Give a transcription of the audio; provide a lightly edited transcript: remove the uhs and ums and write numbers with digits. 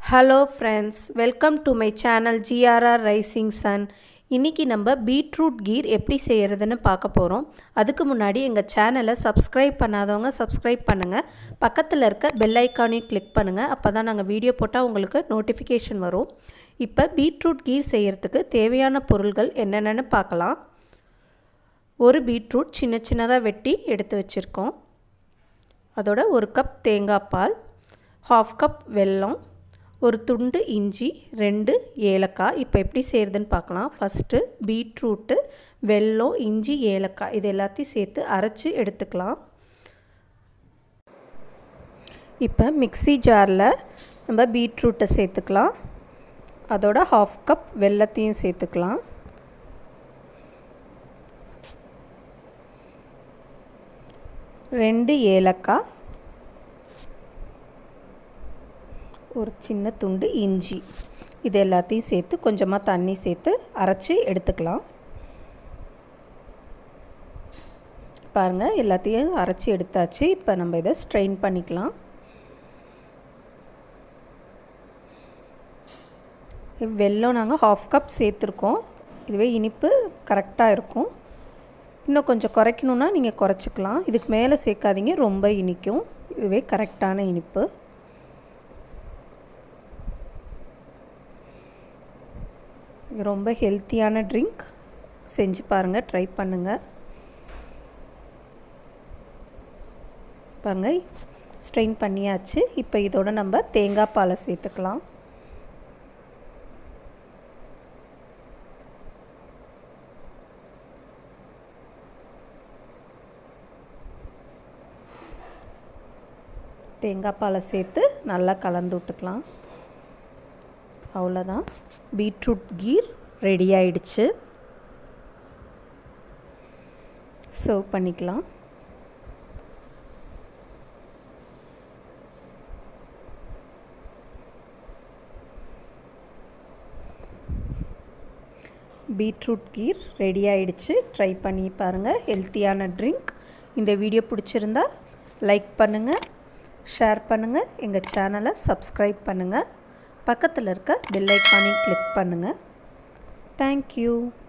Hello friends, welcome to my channel GRR Rising Sun. இன்னைக்கு நம்ம beetroot கீர் எப்படி செய்யறதுன்னு பார்க்க போறோம். அதுக்கு முன்னாடி எங்க சேனலை சப்ஸ்கிரைப் பண்ணாதவங்க சப்ஸ்கிரைப் பண்ணுங்க. பக்கத்துல இருக்க பெல் ஐகானையும் கிளிக் பண்ணுங்க. அப்பதான் நாங்க வீடியோ போட்டா உங்களுக்கு நோட்டிஃபிகேஷன் வரும். இப்போ பீட்ரூட் கீர் செய்யறதுக்கு தேவையான பொருட்கள் என்னென்னன்னு பார்க்கலாம். ஒரு பீட்ரூட் சின்ன சின்னதா வெட்டி எடுத்து வச்சிருக்கோம். அதோட ஒரு கப் தேங்காய் பால், 1/2 கப் வெல்லம், ஒரு துண்டு இஞ்சி, 2 ஏலக்காய். இப்போ எப்படி செய்யறதுன்னு பார்க்கலாம். ஃபர்ஸ்ட் பீட்ரூட், வெல்லம், இஞ்சி, ஏலக்காய் இது எல்லாத்தையும் சேர்த்து அரைச்சு எடுத்துக்கலாம். இப்போ மிக்ஸி ஜாரில் நம்ம பீட்ரூட்டை சேர்த்துக்கலாம். அதோட 1/2 கப் வெல்லத்தையும் சேர்த்துக்கலாம். ரெண்டு ஏலக்காய், ஒரு சின்ன துண்டு இஞ்சி இது எல்லாத்தையும் சேர்த்து கொஞ்சமாக தண்ணி சேர்த்து அரைச்சி எடுத்துக்கலாம். பாருங்கள், எல்லாத்தையும் அரைச்சி எடுத்தாச்சு. இப்போ நம்ம இதை ஸ்ட்ரெயின் பண்ணிக்கலாம். வெல்லம் நாங்கள் 1/2 கப் சேர்த்துருக்கோம். இதுவே இனிப்பு கரெக்டாக இருக்கும். இன்னும் கொஞ்சம் குறைக்கணுன்னா நீங்கள் குறைச்சிக்கலாம். இதுக்கு மேலே சேர்க்காதீங்க, ரொம்ப இனிக்கும். இதுவே கரெக்டான இனிப்பு. ரொம்ப ஹெல்த்தியான ட்ரிங்க், செஞ்சு பாருங்கள், ட்ரை பண்ணுங்கள். பாருங்கள், ஸ்ட்ரெயின் பண்ணியாச்சு. இப்போ இதோட நம்ம தேங்காய் பாலை சேர்த்துக்கலாம். தேங்காய் பாலை சேர்த்து நல்லா கலந்து விட்டுக்கலாம். அவ்வளோதான், பீட்ரூட் கீர் ரெடி ஆயிடுச்சு. சர்வ் பண்ணிக்கலாம். பீட்ரூட் கீர் ரெடி ஆயிடுச்சு. ட்ரை பண்ணி பாருங்கள், ஹெல்த்தியான ட்ரிங்க். இந்த வீடியோ பிடிச்சிருந்தா லைக் பண்ணுங்கள், ஷேர் பண்ணுங்கள், எங்கள் சேனலை சப்ஸ்கிரைப் பண்ணுங்கள், பக்கத்தில் இருக்க பெல் ஐகானை கிளிக் பண்ணுங்கள். தேங்க்யூ.